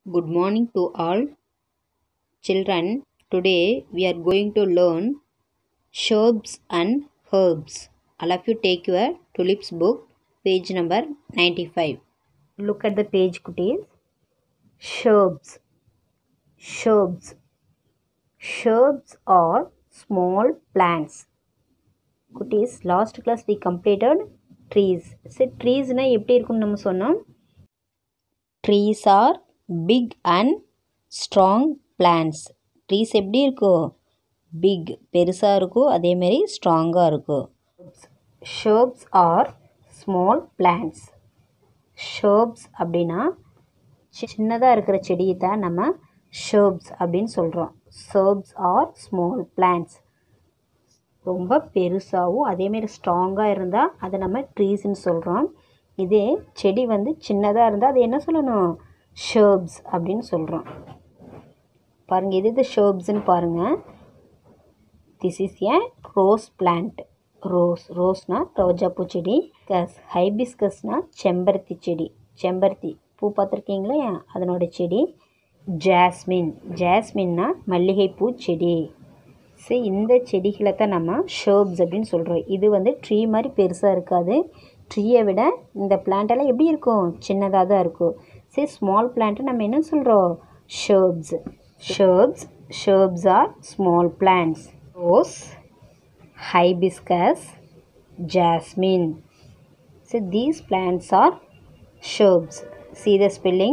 Good morning to all children. Today we are going to learn shrubs and herbs. All of you take your tulips book, page number 95. Look at the page, cuties. Shrubs. Shrubs. Shrubs are small plants. Cuties, last class we completed trees. So trees na எப்படி இருக்கும்னு நம்ம சொன்னோம். Trees are big and strong plants. Trees எப்படி இருக்கும்? Big பெருசாக இருக்கும், அதேமாரி ஸ்ட்ராங்காக இருக்கும். Shrubs are small plants. Shrubs அப்படின்னா சின்னதாக இருக்கிற செடியை தான் நம்ம ஷர்ப்ஸ் அப்படின்னு சொல்கிறோம். Shrubs are small plants. ரொம்ப பெருசாகவும் அதேமாரி ஸ்ட்ராங்காக இருந்தால் அதை நம்ம ட்ரீஸ்ன்னு சொல்கிறோம். இதே செடி வந்து சின்னதாக இருந்தால் அது என்ன சொல்லணும்? ஷர்ப்ஸ் அப்படின்னு சொல்கிறோம். பாருங்கள், இது ஷர்ப்ஸ்ன்னு பாருங்கள். This is a rose plant. ரோஸ்னால் ரோஜாப்பூ செடி. ஹைபிஸ்கஸ்னால் செம்பருத்தி செடி. செம்பருத்தி பூ பார்த்துருக்கீங்களே, அதனோட செடி. ஜாஸ்மின்னா மல்லிகைப்பூ செடி. சரி, இந்த செடிகளை தான் நம்ம ஷர்ப்ஸ் அப்படின்னு சொல்கிறோம். இது வந்து ட்ரீ மாதிரி பெருசாக இருக்காது. ட்ரீயை விட இந்த பிளான்ட்டெல்லாம் எப்படி இருக்கும்? சின்னதாக தான் இருக்கும். சரி, ஸ்மால் பிளான்ட்டு நம்ம என்ன சொல்கிறோம்? ஷர்ப்ஸ். Shrubs are small plants. Rose, hibiscus, jasmine. So these plants are shrubs. See the spelling?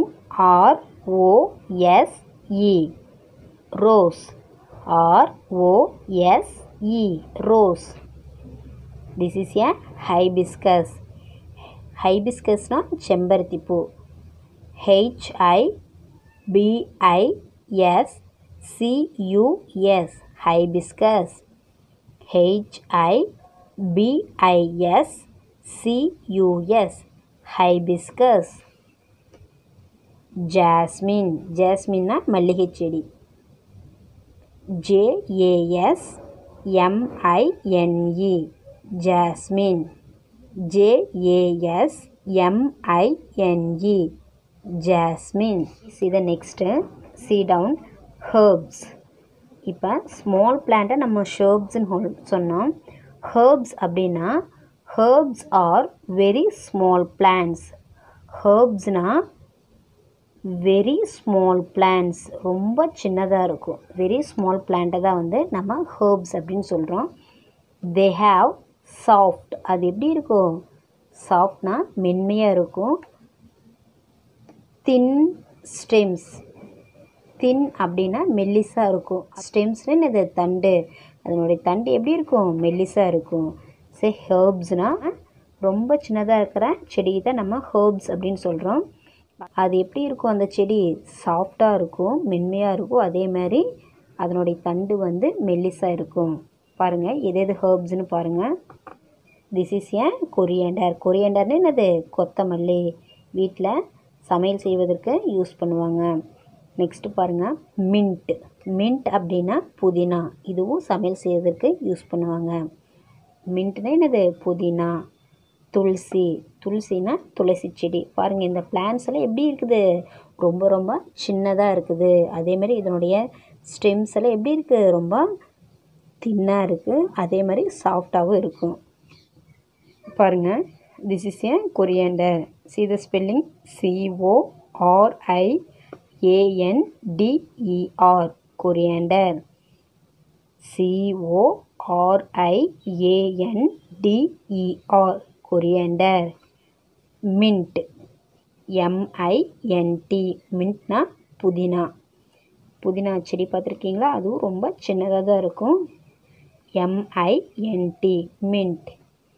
R-O-S-E. Rose. R-O-S-E. Rose. This is a hibiscus. Hibiscus na செம்பருத்தி பூ. Hibiscus. Hibiscus. Hibiscus. Hibiscus. Jasmine na மல்லிகை செடி. Jasmine. Jasmine. Jasmine. See the next. See down. Herbs. இப்போ small பிளான்ட்டை நம்ம ஷர்ப்ஸ்ன்னு சொன்னோம். Herbs அப்படின்னா herbs are very small plants. ஹர்ப்ஸ்னால் வெரி ஸ்மால் பிளான்ட்ஸ், ரொம்ப சின்னதாக இருக்கும். வெரி ஸ்மால் பிளான்ட்டை தான் வந்து நம்ம ஹர்ப்ஸ் அப்படின்னு சொல்கிறோம். They have soft. அது எப்படி இருக்கும்? சாஃப்ட்னா மென்மையாக இருக்கும். தின் ஸ்டெம்ஸ். தின் அப்படின்னா மெல்லிஸாக இருக்கும். ஸ்டெம்ஸ்னு இது தண்டு. அதனுடைய தண்டு எப்படி இருக்கும்? மெல்லிஸாக இருக்கும். சரி, ஹர்ப்ஸ்னால் ரொம்ப சின்னதாக இருக்கிற செடியை தான் நம்ம ஹர்ப்ஸ் அப்படின்னு சொல்கிறோம். அது எப்படி இருக்கும்? அந்த செடி சாஃப்டாக இருக்கும், மென்மையாக இருக்கும். அதே மாதிரி அதனுடைய தண்டு வந்து மெல்லிஸாக இருக்கும். பாருங்கள், எது ஹர்ப்ஸ்னு பாருங்கள். This is a coriander. கொரியண்டர்னு என்னது? கொத்தமல்லி. வீட்டில் சமையல் செய்வதற்கு யூஸ் பண்ணுவாங்க. நெக்ஸ்ட்டு பாருங்கள், மின்ட் அப்படின்னா புதினா. இதுவும் சமையல் செய்வதற்கு யூஸ் பண்ணுவாங்க. மின்ட்னா என்னது? புதினா. துளசினா துளசி செடி. பாருங்கள், இந்த பிளான்ட்ஸ் எல்லாம் எப்படி இருக்குது? ரொம்ப ரொம்ப சின்னதாக இருக்குது. அதேமாதிரி இதனுடைய ஸ்டெம்ஸ் எல்லாம் எப்படி இருக்குது? ரொம்ப தின்னாக இருக்குது. அதே மாதிரி சாஃப்டாகவும் இருக்கும். பாருங்கள், this is a coriander. See the spelling? CORIANDER. Coriander. CORIANDER. Coriander. Mint. MINT. மின்ட்னா புதினா. புதினா செடி பார்த்துருக்கீங்களா? அதுவும் ரொம்ப சின்னதாக தான் இருக்கும். MINT. மின்ட்.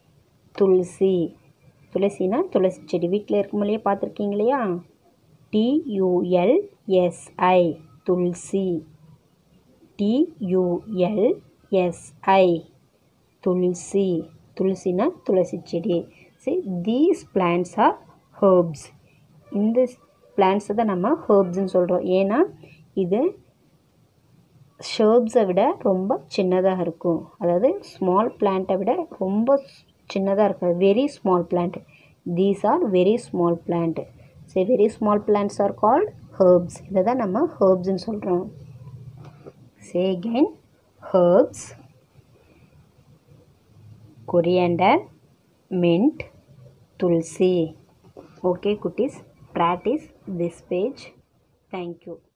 துளசினா துளசி செடி. வீட்டில் இருக்கும் இல்லையா? பார்த்துருக்கீங்க இல்லையா? TULSI. துளசி. TULSI. துளசினா துளசி செடி. சரி, தீஸ் பிளான்ட்ஸ் ஆர் ஹர்ப்ஸ். இந்த பிளான்ட்ஸை தான் நம்ம ஹர்ப்ஸ்ன்னு சொல்கிறோம். ஏன்னா இது ஷர்ப்ஸை விட ரொம்ப சின்னதாக இருக்கும். அதாவது ஸ்மால் பிளான்ட்டை விட ரொம்ப சின்னதாக இருக்குது. Very small plant. These are very small plant. Say very small plants are called herbs. இதை தான் நம்ம herbsன்னு சொல்கிறோம். Say again. Herbs, coriander, mint, tulsi. Okay, cuties, practice this page. Thank you.